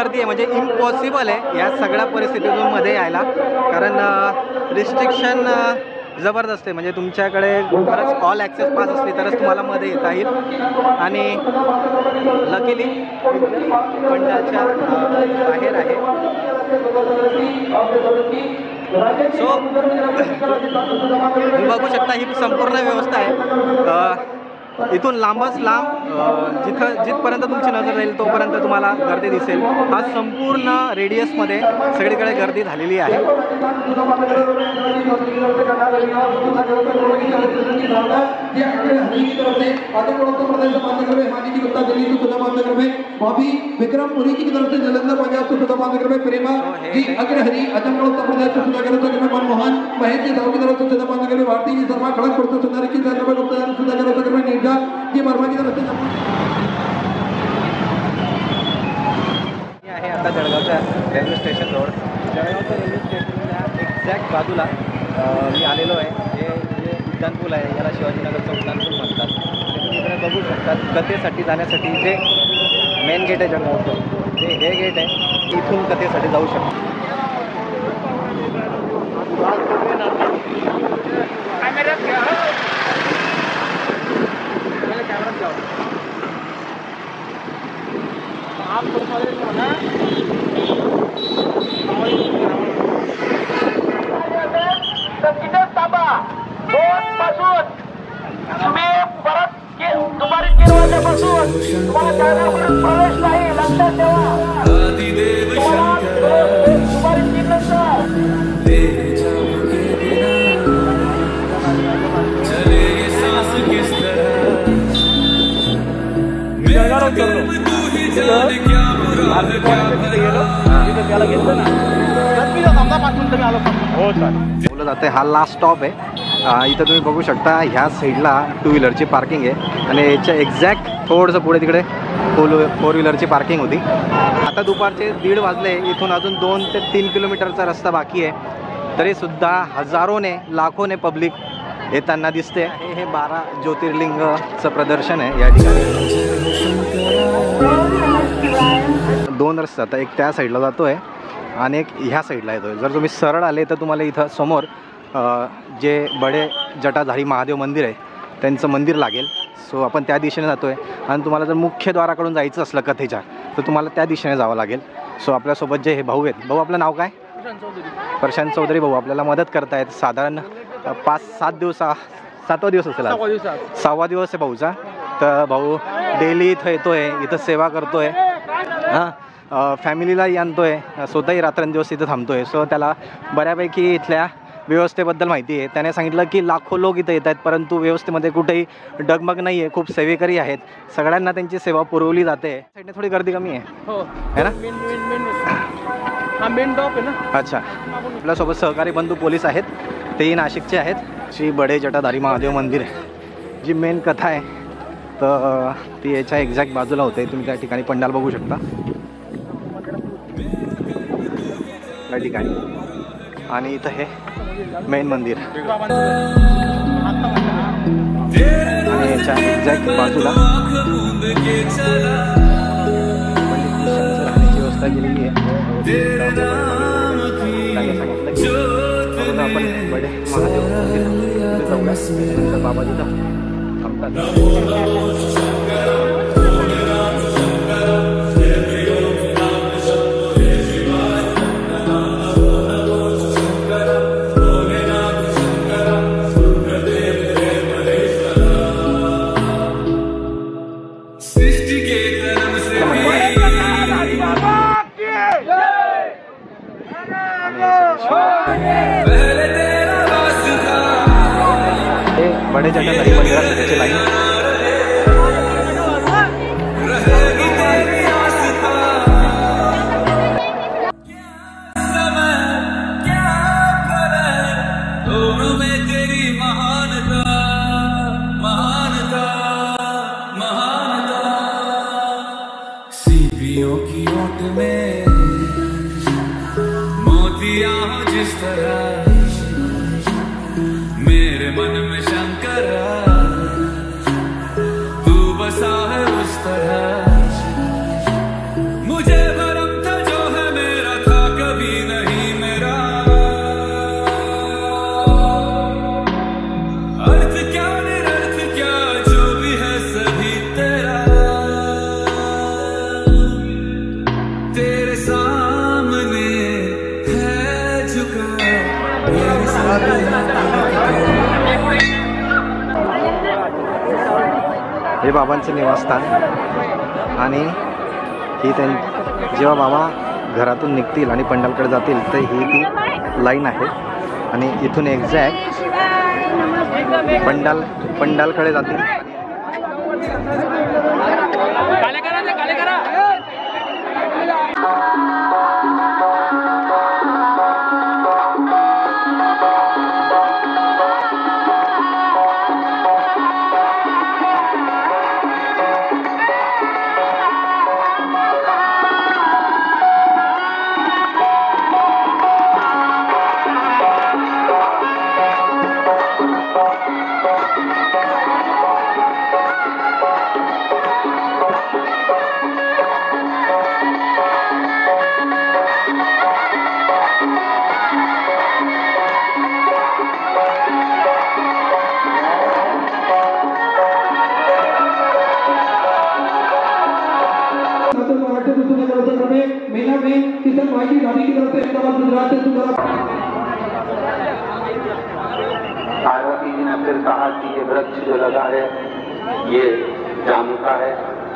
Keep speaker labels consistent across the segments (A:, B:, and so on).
A: गर्दी आहे, म्हणजे इम्पॉसिबल आहे या सगळ्या परिस्थितीतून मध्ये यायला, कारण रिस्ट्रिक्शन जबरदस्त आहे. म्हणजे तुमच्याकडे खरंच ऑल ॲक्सेस पास असली तरच तुम्हाला मध्ये येता येईल. आणि लकीली पंडालच्या बाहेर आहे. सो तुम्ही बघू शकता ही संपूर्ण व्यवस्था आहे. इथून लांबच लांब जिथपर्यंत तुमची नजर राहील तोपर्यंत तुम्हाला गर्दी दिसेल. हा संपूर्ण रेडियसमध्ये सगळीकडे गर्दी झालेली आहे.
B: विक्रमपुरी की तरफ से जलंधर पंजाब से सुधा बांध कर प्रेमा जी अग्रहरी अजमगढ़ उत्तर प्रदेश से सुधा कर मनमोहन महेश जी साहू की तरफ से सुधा बांध कर भारती जी शर्मा खड़गपुर से सुधा की तरफ से सुधा कर निर्जा जी वर्मा की तरफ से
A: आहे आता जळगावच्या रेल्वे स्टेशन रोड. जळगावच्या रेल्वे स्टेशनच्या एक्झॅक्ट बाजूला मी आलेलो आहे. हे उड्डाण पूल आहे, याला शिवाजीनगरचं उड्डाण पूल म्हणतात. तुम्ही इकडे बघू शकतात कथेसाठी जाण्यासाठी जे मेन गेट आहे जळगावचं, जे हे गेट आहे, इथून कथेसाठी जाऊ शकतो. बोललं जाते हा लास्ट स्टॉप आहे. इथं तुम्ही बघू शकता ह्या साईडला 2 व्हीलरची पार्किंग आहे आणि याच्या एक्झॅक्ट थोडंसं पुढे तिकडे 4 व्हीलरची पार्किंग होती. आता दुपारचे 1:30 वाजले. इथून अजून 2 ते 3 किलोमीटरचा रस्ता बाकी आहे, तरीसुद्धा हजारोने लाखोने पब्लिक येताना दिसते. हे 12 ज्योतिर्लिंगचं प्रदर्शन आहे या ठिकाणी. 2 रस्ते आता, एक त्या साईडला जातो आहे आणि एक ह्या साईडला येतो आहे. जर तुम्ही सरळ आले तर तुम्हाला इथं समोर जे बडे जटाधारी महादेव मंदिर आहे त्यांचं मंदिर लागेल. सो आपण त्या दिशेने जातो आहे. आणि तुम्हाला जर मुख्य द्वाराकडून जायचं असलं कथेच्या तर तुम्हाला त्या दिशेने जावं लागेल. सो आपल्यासोबत जे हे भाऊ आहेत, भाऊ आपलं नाव काय? प्रशांत चौधरी. भाऊ आपल्याला मदत करतायत. साधारण 5-7 दिवस, 7वा दिवस असेल, 6वा दिवस आहे भाऊचा. तर भाऊ डेली इथं येतो आहे, इथं सेवा करतो आहे, हां, फॅमिलीलाही आणतो आहे, स्वतःही रात्रंदिवस इथं थांबतो आहे. सो त्याला बऱ्यापैकी इथल्या व्यवस्थेबद्दल माहिती आहे. त्याने सांगितलं की लाखो लोक इथं येत आहेत, परंतु व्यवस्थेमध्ये कुठेही डगमग नाही आहे. खूप सेवेकरी आहेत, सगळ्यांना त्यांची सेवा पुरवली जाते. साईडने थोडी गर्दी कमी आहे, हो है ना? मेन टॉप आहे ना. अच्छा, आपल्यासोबत सहकारी बंधू पोलीस आहेत, तेही नाशिकचे आहेत. श्री बडे जटाधारी महादेव मंदिर आहे, जी मेन कथा आहे तर ती याच्या एक्झॅक्ट बाजूला होते. तुम्ही त्या ठिकाणी पंडाल बघू शकता त्या ठिकाणी. आणि इथं हे मेन मंदिर आणि याच्या एक्झॅक्ट बाजूला राहण्याची व्यवस्था केलेली आहे. आपण बडे महादेव मंदिर जाऊया. बाबा तिथं थांबतात. बडे जटाधारी मंदिरात त्याची लाईन.
C: सीपियों की ओट में मोतियां जिस तरह मेरे मन में शंकर तू बसा है उस तरह. मुझे भरम था मेरे सर पे हाथ रखते।
A: हे बाबांचं निवासस्थान आणि ही जेव्हा बाबा घरातून निघतील आणि पंडालकडे जातील तर ही ती लाईन आहे आणि इथून एक्झॅक्ट पंडालकडे जातील।
B: मेला में किशन भाई की गाड़ी की तरफ से अहमदाबाद गुजरात से
D: पार्वती जी ने फिर कहा कि ये वृक्ष जो लगा है ये जामुन का है।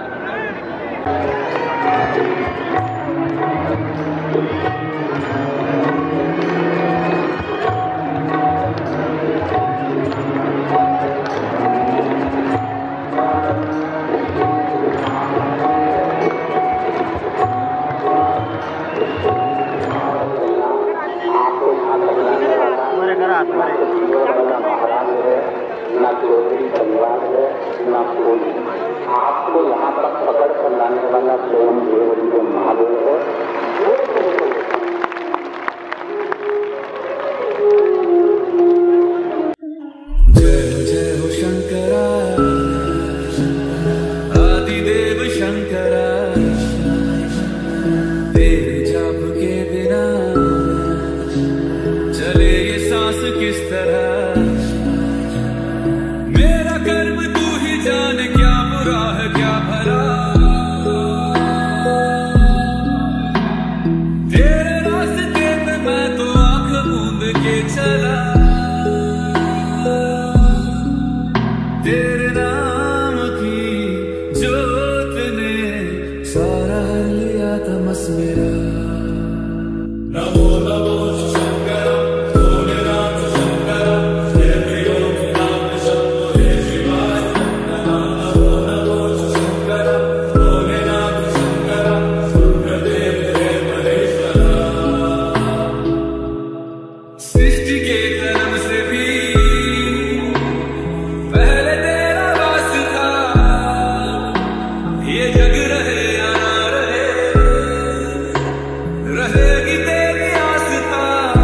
D: ना चौधरी परिवार है ना कोई, आपको यहाँ तक पकड़ कर लाने वाला स्वयं देव जो महादेव है।
C: जय जय हो शंकरा आदिदेव शंकरा, तेरे जाप के बिना चले ये सांस किस तरह। मेरा कर्म तू ही जाने क्या बुरा है क्या भला, तेरे रास्ते पे मैं तो आंख मूंद के चला। तेरे नाम की जोत ने सारा लिया तमस मेरा। नमो नमो शंकर भोलेनाथ शंकर, जय प्रियो नाम शंभो जय शिवाय। नमो नमो शंकर भोलेनाथ शंकर, रुद्रदेव जय महेश्वरा। सृष्टि के कर्म से भी पहले तेरा वास था, ये जग रहे या ना रहे, रहेगी तेरी आस्था।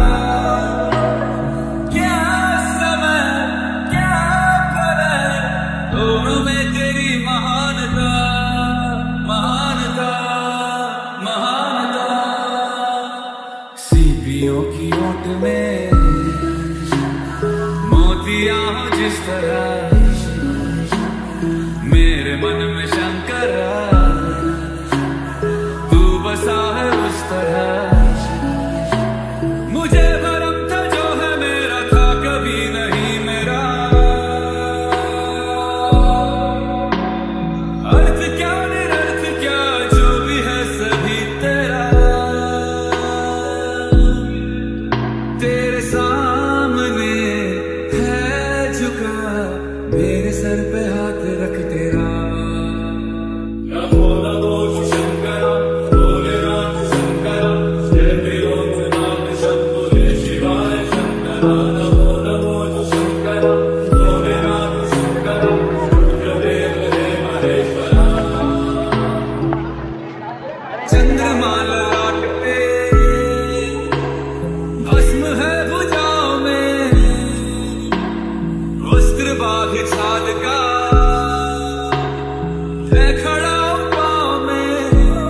C: क्या समय क्या प्रलय, दोनों में तेरी महानता महानता महानता। सीपियों की ओट में मोतियां हो जिस तरह, मेरे मन में शंकरा तू बसा है उस तरह। मुझे भरम था जो है मेरा था कभी नहीं मेरा, अर्थ क्या निरर्थ क्या जो भी है सभी तेरा। तेरे सामने है झुका मेरे सर पे हाथ रख तेरा। नमो नमो शंकर भोलेनाथ शंकर, जय प्रियो नाम शंभो जय शिवाय। नमो नमो शंकर भोलेनाथ शंकर, रुद्रदेव जय महेश्वरा। चंद्रमा ललाट पे भस्म है भुजाओं में, वस्त्र बाघ छाल का है खड़ा पाँव में।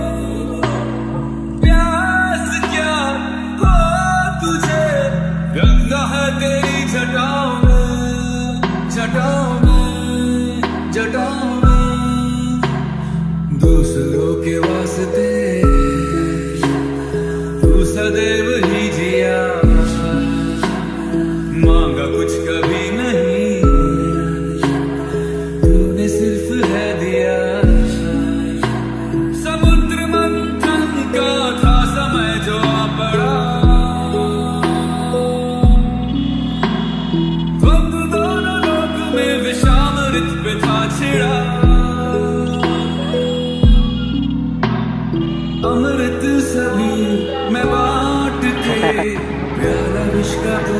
C: प्यास क्या हो तुझे, गंगा है तेरी जटाओं में जटाओं में जटाओं में। दूसरों के वास्ते तू सदैव ही जिया,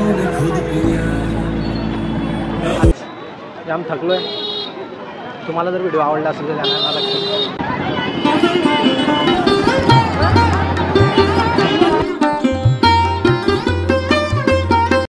C: मैंने खुद पिया।
A: हम थकलो आहे. तुम्हाला जर व्हिडिओ आवडला असेल तर चॅनलला लाईक करा.